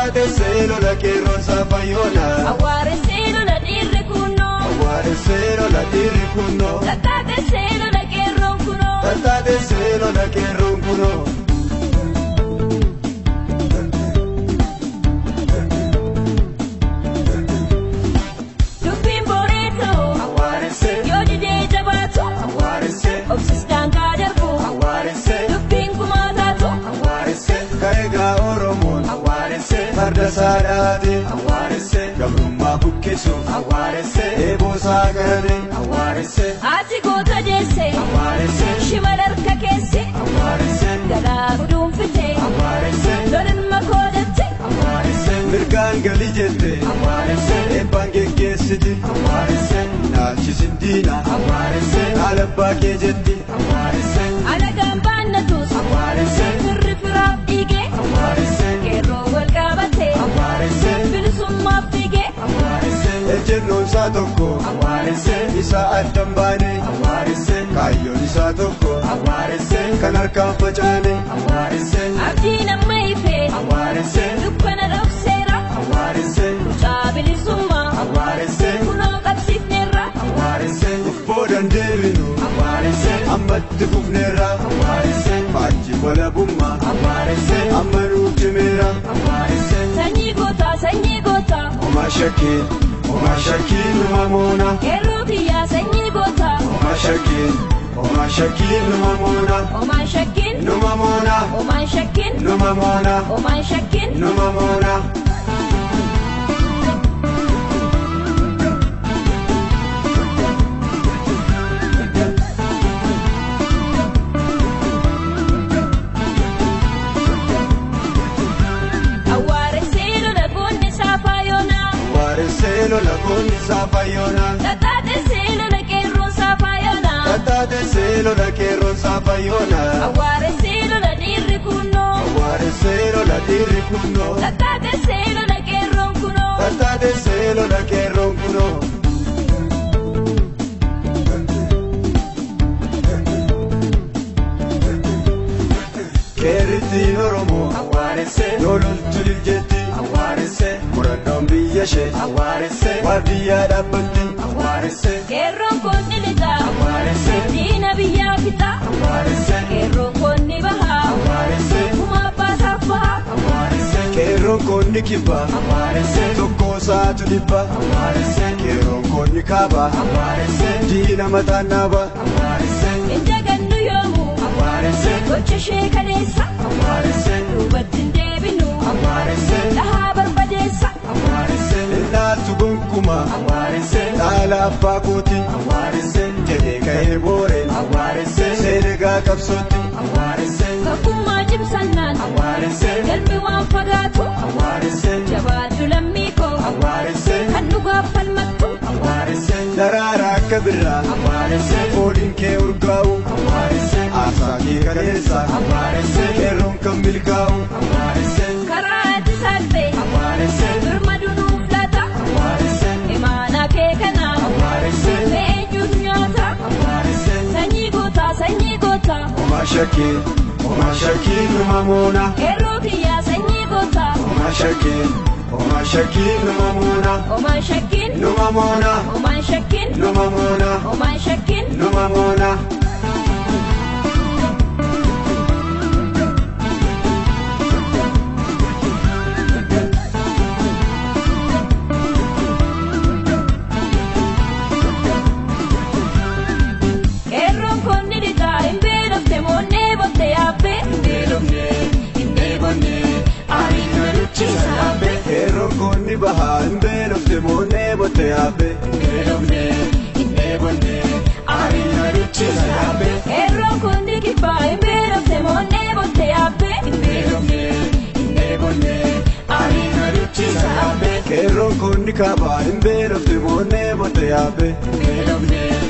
Tatate selo la quiero zapayona. Aware selo la dirre kuno. Aware selo la dirre kuno. Tatate selo la quiero kuno. Tatate selo la quiero kuno. Dubin boreto. Aware se. Yo di de jabato. Aware se. Obsistan kaderbo. Aware se. Dubin kumatato. Aware se. Kaiga oromon. Aware se. Farda sadade. Aware se. Gabrumma bukkesu. Aware se. Ebo sagare. Aware se. Ati gota jesse. Aware se. Shimalar kakesse. Aware se. Gala gudum fite. Aware se. Lorin makodette. Aware se. Mirgaan gali jette. Aware se. Ebbaan geggeessiti. Aware se. Naalchi sindiina. Aware se. Alabbaa kee jetti. Aware se. Alagaan baannatus. Aware se. Firri firaaf dhiige. Aware se. Qeerroo wal qabatee. Aware se. Bilisummaaf dhiige. Aware se. Ejjennoon isaa tokko. Aware se. Isaa addan baane. Aware se. Kaayyoon isaa tokko. Aware se. Kan harkaan facaane. Aware se. Abdiin amma ifee. Aware se. Dukkana dhokseera. Aware se. Mucaa bilisummaa. Aware se. Kunoo qabsiifneerra. Aware se. Boodan deebinu. Aware se. Ammatti fufneerra. Aware se. Faajji walabummaa. Aware se. Amma nuuf cimeera. Aware se. Sanyii gootaa sanyii gootaa. Homaa shakkiin. Homaa shakkiin numa moona. Qeerroo kiyyaa sanyii gootaa. Homaa shakkiin. Homaa shakkiin numa moona. Omaan shakkin. Numa moona. Omaan shakkin. Numa moona. Omaan shakkin. Numa moona. Awwaare seelo lagoonni saafaayonaa. Awwaare seelo lagoonni saafaayonaa. Tatate seelo la qeerroo saafaayonaa. Tatate seelo la quiero zapayonaa. Awwaare seelo la dhiirri kunnoo. Awwaare seelo la dirri kunnoo. Tatate seelo la qeerroon kunoo. Tatate seelo la quiero kunnoo. Qeerrittiin Oromoo. Awwaare se. Lololtu liljetti. Awwaare se. Murannoon biyya ishee. Awwaare se. Waardiyyaa dhaabbatti. Awwaare se. Qeerroon konni lixaa. Awwaare se. Diina biyyaa fixaa. Awwaare se. Qeerroon konni bahaa. Awwaare se. Kumaa baasaaf bahaa. Awwaare se. Qeerroon konni kibba. Awwaare se. Tokkoo saatu dhibba. Awwaare se. Qeerroon konni kaaba. Awwaare se. Diina mataan naaba. Awwaare se. Ija gannu yoomuu. Awwaare se. Gocha ishee kaleessa. Awwaare se. Duubatti hin deebinu. Awwaare se. Dhahaa barbadeessa. Awwaare se. Ilaaltu gonkumaa. Awwaare se. Dhaala abbaa kooti. Awwaare se. Jedhee ka'ee booreen. Awwaare se. Seenegaa qabsootti. Awwaare se. Tokkummaa cimsannaan. Awwaare se. Galmi waan fagaatu. Awwaare se. Jabaadhu lammii koo. Awwaare se. Kan dhugaaf falmattu. Awwaare se. Daraara akka birraa. Awwaare se. Fooliin kee urgaa'u. Awwaare se. Aasaa kee kaleessa. Awwaare se. Qeerroon kan milkaa'u. Awwaare se. Karaa ati salphee. Awwaare se. Birmadu nuuf laata. Awwaare se. Imaanaa kee kanaa. Awwaare se. Eenyutu nyaata. Awwaare se. Sanyii gootaa sanyii gootaa. Homaa shakkiin. Homaa shakkiin numa moona. Qeerroo kiyyaa sanyii gootaa. Homaa shakkiin. Homaa shakkiin numa moona. Omaan shakkin. Numa moona. Omaan shakkin. Numa moona. Omaan shakkin. Numa moona. Qeerroon konni lixaa hin beelofte moonnee botte yaabbee. Hin beelofne hin dheebonne aariin nu duchisa yaabbee. Qeerroon konni bahaa hin beelofte moonnee botte yaabbee. Hin beelofne hin dheebonne aariin nu duchisa yaabbee. Qeerroon konni kibbaa hin beelofte moonnee botte yaabbee. Hin beelofne hin dheebonne aariin nu duchisa yaabbee. Qeerroon konni kaabaa hin beelofte moonnee botte yaabbee. Hin beelofne.